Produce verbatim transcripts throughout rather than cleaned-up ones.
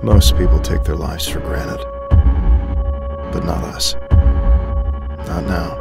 Most people take their lives for granted. But not us. Not now.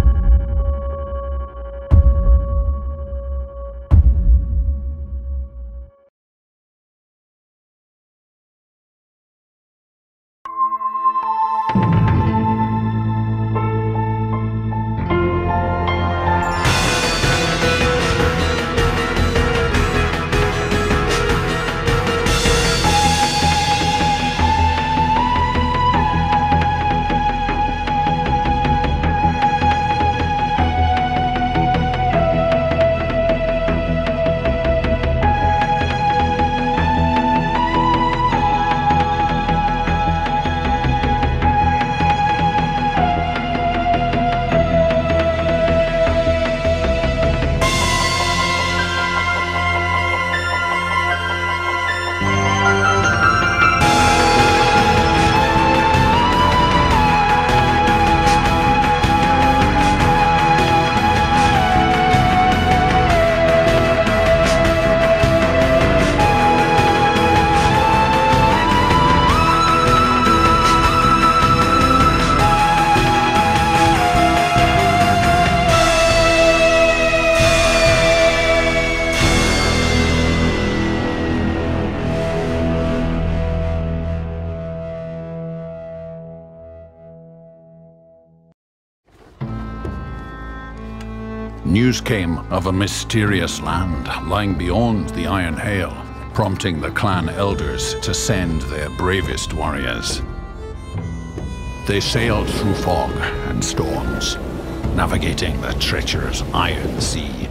News came of a mysterious land lying beyond the Iron Hail, prompting the clan elders to send their bravest warriors. They sailed through fog and storms, navigating the treacherous Iron Sea,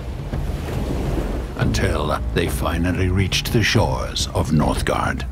until they finally reached the shores of Northgard.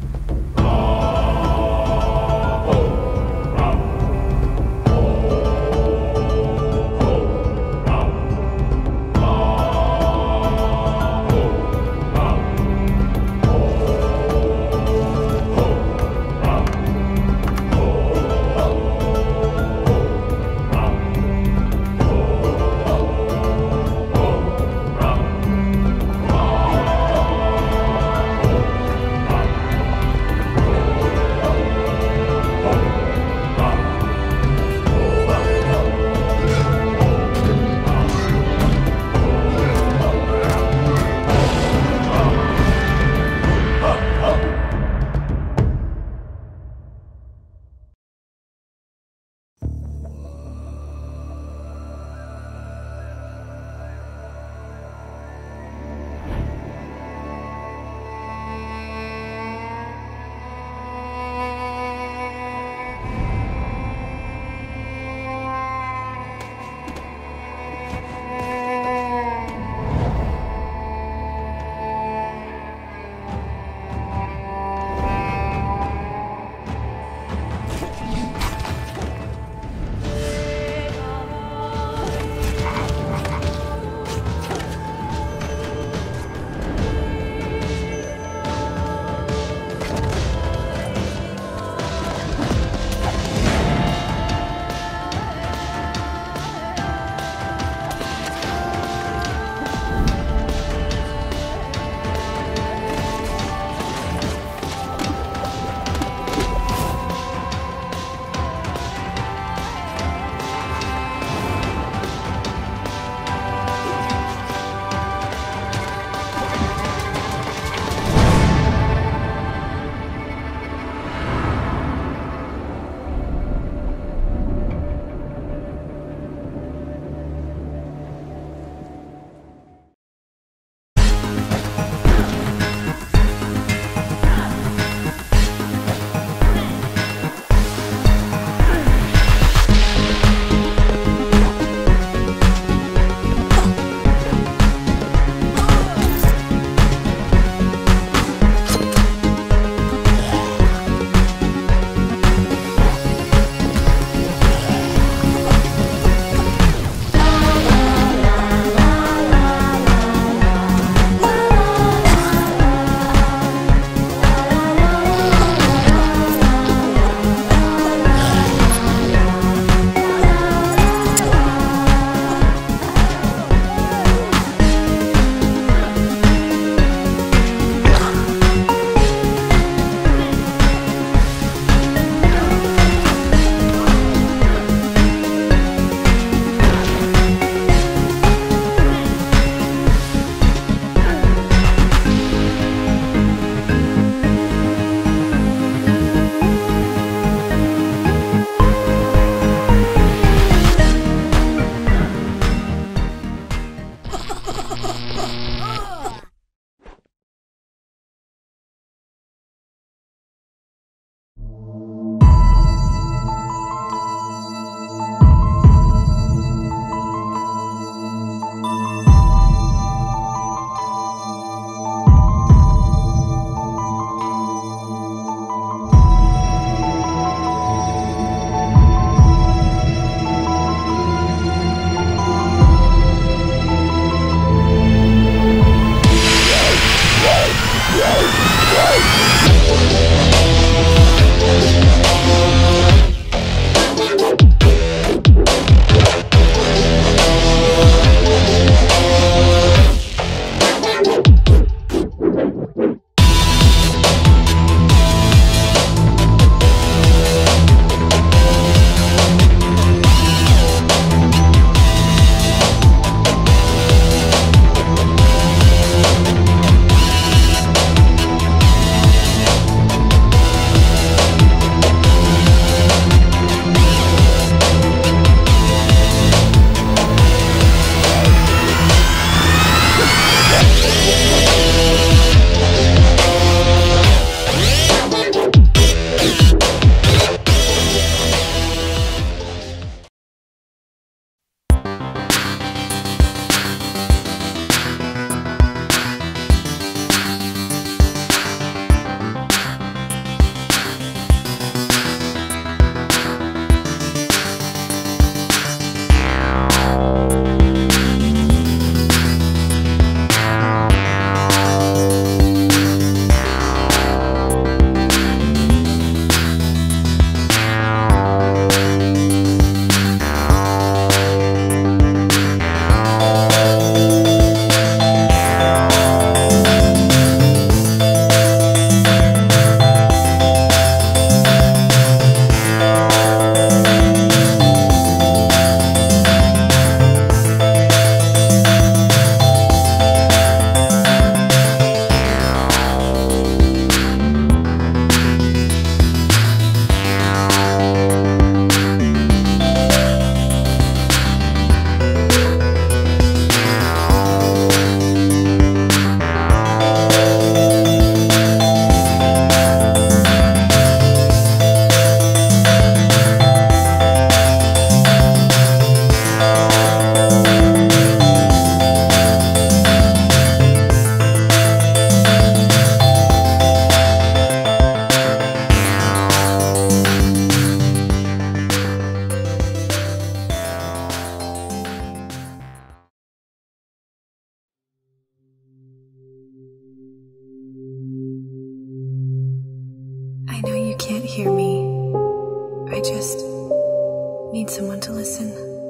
hear me. I just need someone to listen.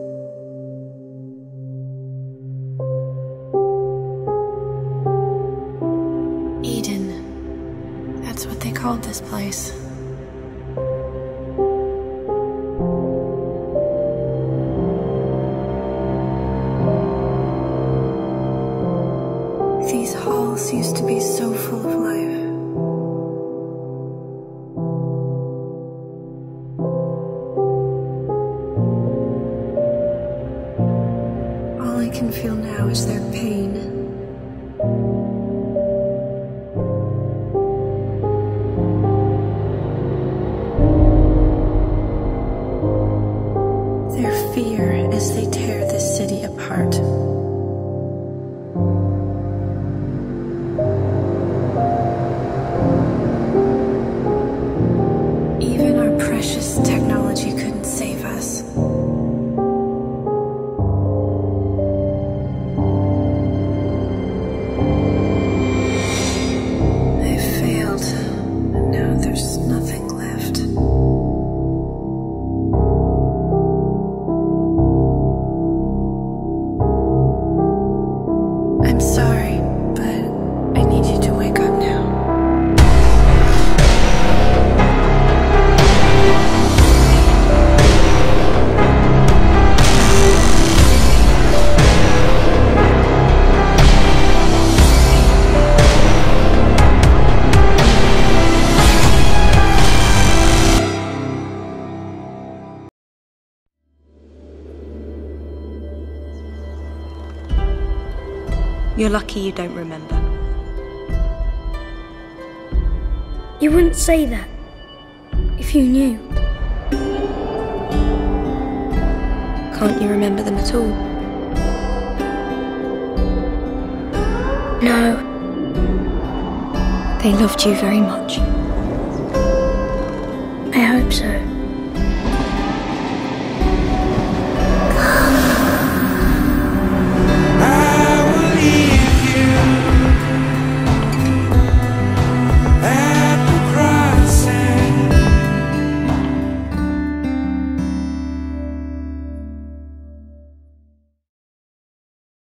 Eden. That's what they called this place. These halls used to be so full of life. All I can feel now is their pain. Their fear as they tear this city apart. Even our precious technology couldn't save us. I failed, and now there's nothing left. I'm sorry, but I need you to wake up now. You're lucky you don't remember. You wouldn't say that if you knew. Can't you remember them at all? No. They loved you very much. I hope so.